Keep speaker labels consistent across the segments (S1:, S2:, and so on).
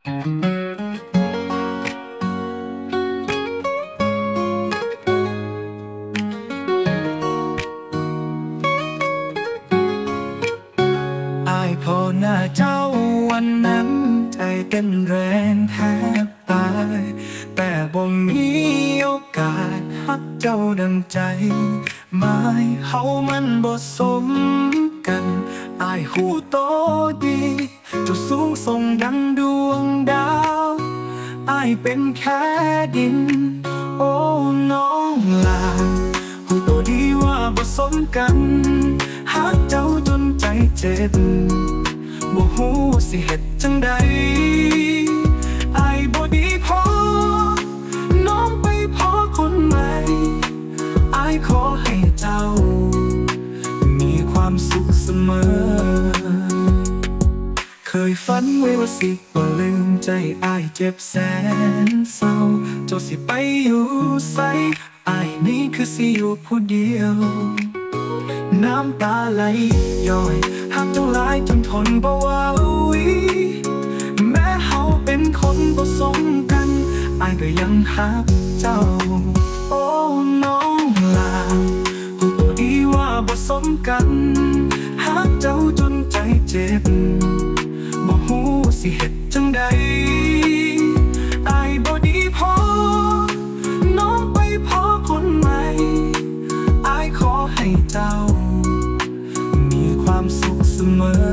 S1: อายพอหน้าเจ้าวันนั้นใจเต้นแรงแทบตายแต่บ่มีโอกาสฮักเจ้าดังใจหมายเฮามันบ่สมกันอายหูโตดีเจ้าสูงส่งดังดวงดาวอายเป็นแค่ดินโอ้น้องลาหูโตดีว่าบ่สมกันฮักเจ้าจนใจเจ็บบ่ฮู้สิเฮ็ดจังใดอายบ่ดีพอน้องไปพอคนใหม่อายขอให้เจ้ามีความสุขเสมอเคยฝันไว้ว่าสิบ่ลืมใจอายเจ็บแสนเศร้าเจ้าสิไปอยู่ไสอายนี่คือสิอยู่ผู้เดียวน้ำตาไหลย้อยหักเจ้าหลายจนทนบ่ไหวแม้เฮาเป็นคนบ่สมกันอายก็ยังหักเจ้าโอ้น้องลาหูดีว่าบ่สมกันหักเจ้าจนใจเจ็บบ่ฮู้สิเฮ็ดจังใดอายบ่ดีพอน้องไปพอคนใหม่อายขอให้เจ้ามีความสุขเสมอ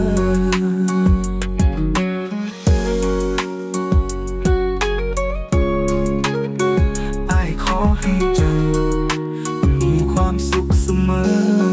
S1: อายขอให้เจ้ามีความสุขเสมอ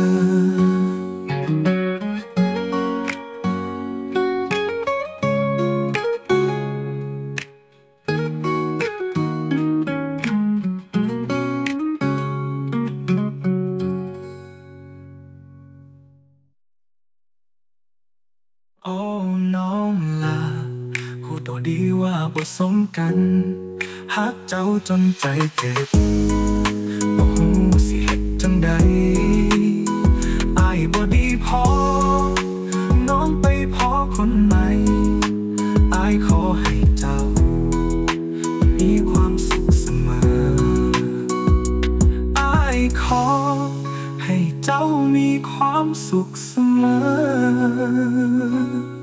S1: โอ้น้องลาหูโตดีว่าบ่สมกันฮักเจ้าจนใจเจ็บบ่ฮู้สิเฮ็ดจังใดอายบ่ดีพอน้องไปพอคนใหม่อายขอให้เจ้ามีความสุขเสมออายขอให้เจ้ามีความสุขเสมอ